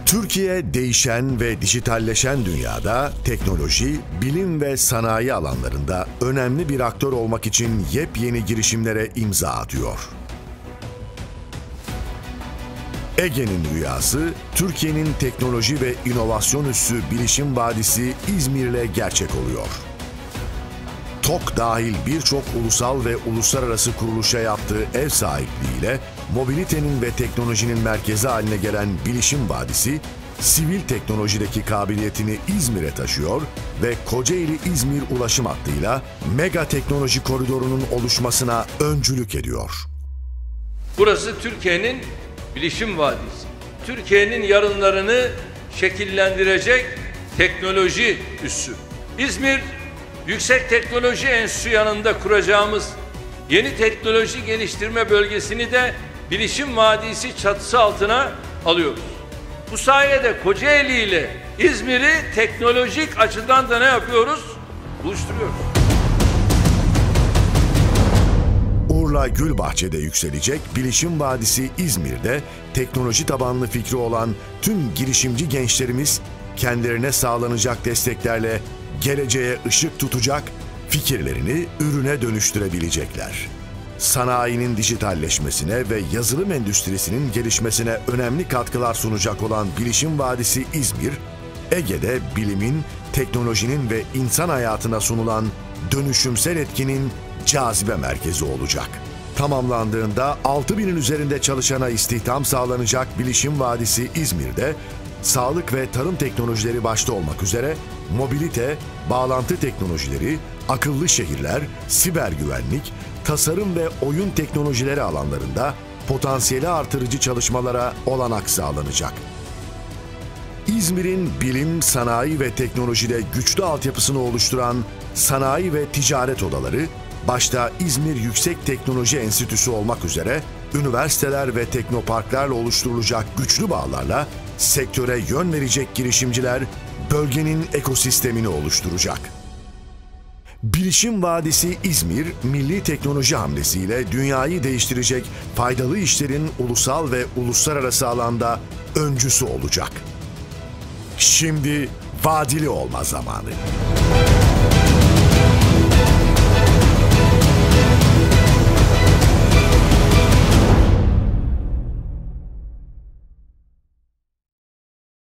Türkiye değişen ve dijitalleşen dünyada teknoloji, bilim ve sanayi alanlarında önemli bir aktör olmak için yepyeni girişimlere imza atıyor. Ege'nin rüyası, Türkiye'nin teknoloji ve inovasyon üssü bilişim vadisi İzmir'le gerçek oluyor. TOK dahil birçok ulusal ve uluslararası kuruluşa yaptığı ev sahipliğiyle mobilitenin ve teknolojinin merkezi haline gelen Bilişim Vadisi, sivil teknolojideki kabiliyetini İzmir'e taşıyor ve Kocaeli-İzmir ulaşım hattıyla mega teknoloji koridorunun oluşmasına öncülük ediyor. Burası Türkiye'nin Bilişim Vadisi. Türkiye'nin yarınlarını şekillendirecek teknoloji üssü. İzmir, Yüksek Teknoloji Enstitüsü yanında kuracağımız yeni teknoloji geliştirme bölgesini de Bilişim Vadisi çatısı altına alıyoruz. Bu sayede Kocaeli ile İzmir'i teknolojik açıdan da ne yapıyoruz? Buluşturuyoruz. Urla Gülbahçe'de yükselecek Bilişim Vadisi İzmir'de teknoloji tabanlı fikri olan tüm girişimci gençlerimiz kendilerine sağlanacak desteklerle geleceğe ışık tutacak, fikirlerini ürüne dönüştürebilecekler. Sanayinin dijitalleşmesine ve yazılım endüstrisinin gelişmesine önemli katkılar sunacak olan Bilişim Vadisi İzmir, Ege'de bilimin, teknolojinin ve insan hayatına sunulan dönüşümsel etkinin cazibe merkezi olacak. Tamamlandığında 6.000'in üzerinde çalışana istihdam sağlanacak Bilişim Vadisi İzmir'de, sağlık ve tarım teknolojileri başta olmak üzere mobilite, bağlantı teknolojileri, akıllı şehirler, siber güvenlik, tasarım ve oyun teknolojileri alanlarında potansiyeli artırıcı çalışmalara olanak sağlanacak. İzmir'in bilim, sanayi ve teknolojide güçlü altyapısını oluşturan sanayi ve ticaret odaları, başta İzmir Yüksek Teknoloji Enstitüsü olmak üzere üniversiteler ve teknoparklarla oluşturulacak güçlü bağlarla sektöre yön verecek girişimciler bölgenin ekosistemini oluşturacak. Bilişim Vadisi İzmir, milli teknoloji hamlesiyle dünyayı değiştirecek faydalı işlerin ulusal ve uluslararası alanda öncüsü olacak. Şimdi vadili olma zamanı.